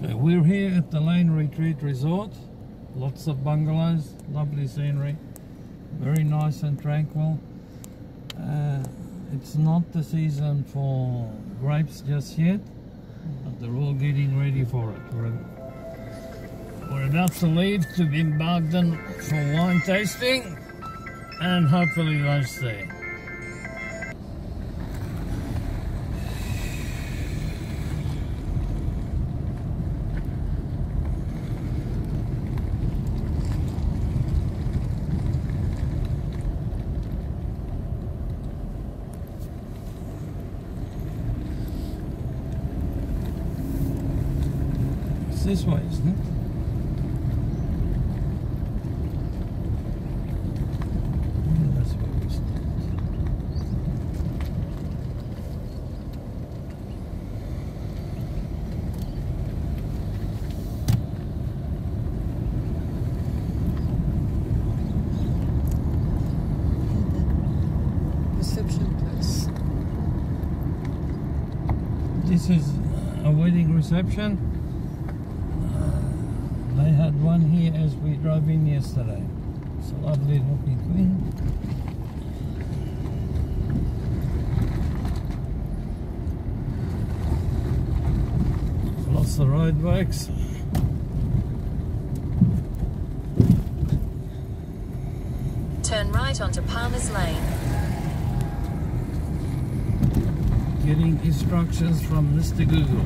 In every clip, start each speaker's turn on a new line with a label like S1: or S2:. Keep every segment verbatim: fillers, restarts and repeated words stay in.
S1: So we're here at the Lane Retreat Resort. Lots of bungalows, lovely scenery, very nice and tranquil. Uh, it's not the season for grapes just yet, but they're all getting ready for it. We're, we're about to leave to Bimbagdan for wine tasting and hopefully lunch there. This way, isn't it? Yeah, that's where we start.
S2: Reception place.
S1: This is a wedding reception. They had one here as we drove in yesterday. It's a lovely looking thing. Lots of road bikes.
S3: Turn right onto Palmer's Lane.
S1: Getting instructions from Mister Google.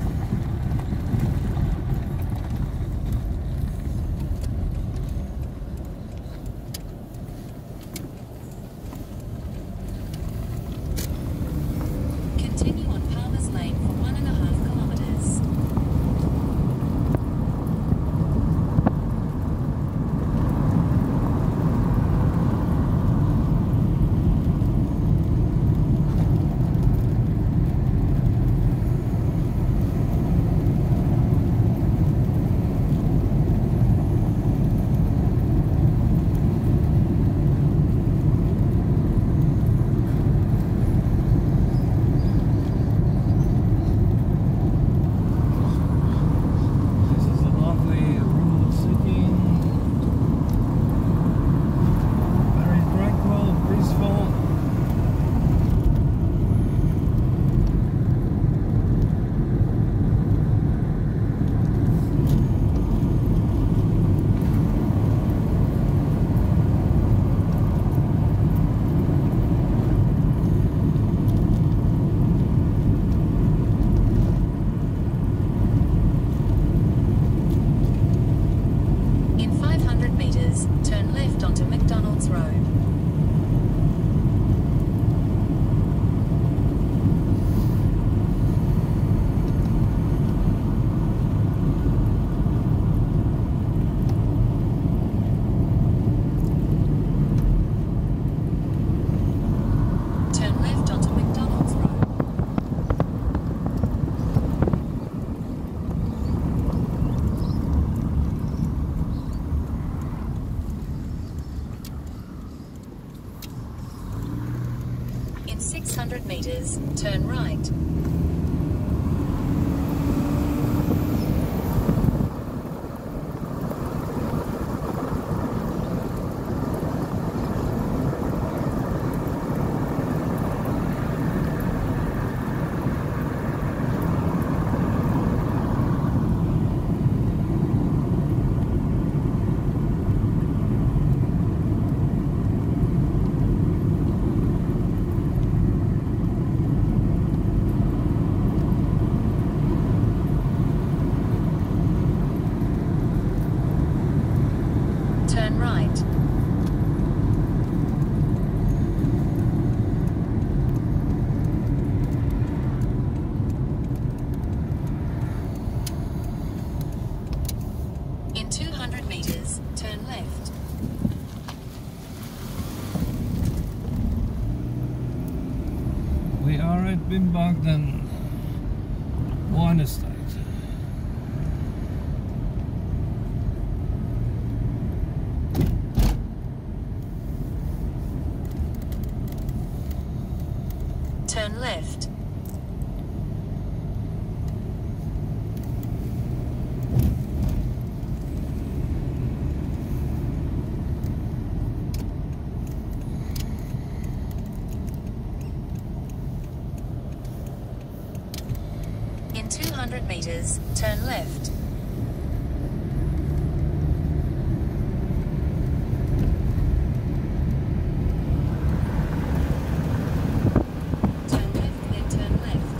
S3: six hundred meters, turn right. Turn right. In two hundred meters, turn left.
S1: We are at Bimbagdan Wine Estate.
S3: Turn left. In two hundred metres, turn left. Turn left, then turn left.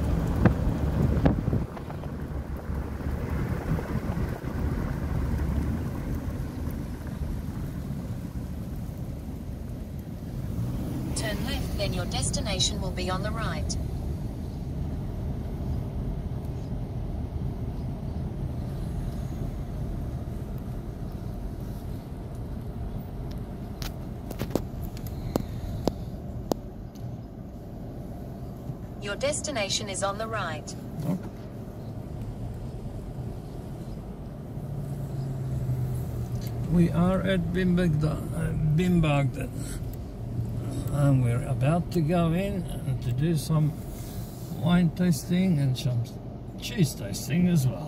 S3: Turn left, then your destination will be on the right. Your destination is on the right.
S1: Okay. We are at Bimbagda- Bimbagdan, and we're about to go in and to do some wine tasting and some cheese tasting as well.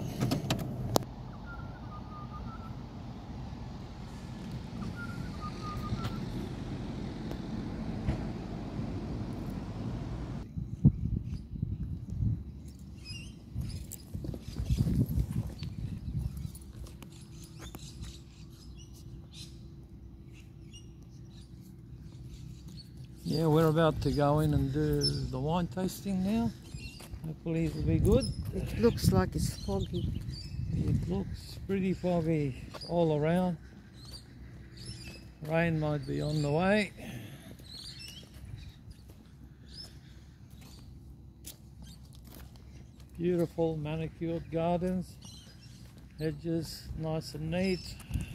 S1: Yeah, we're about to go in and do the wine tasting now. Hopefully it'll be good.
S2: It looks like it's foggy.
S1: It looks pretty foggy all around. Rain might be on the way. Beautiful manicured gardens, hedges nice and neat.